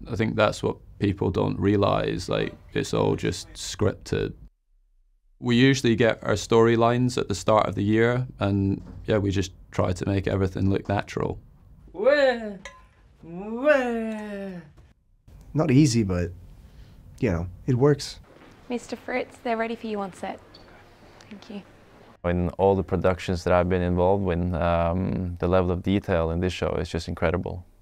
I think that's what people don't realise, like, it's all just scripted. We usually get our storylines at the start of the year, and yeah, we just try to make everything look natural. Not easy, but, you know, it works. Mr. Fritz, they're ready for you on set. Thank you. In all the productions that I've been involved with, the level of detail in this show is just incredible.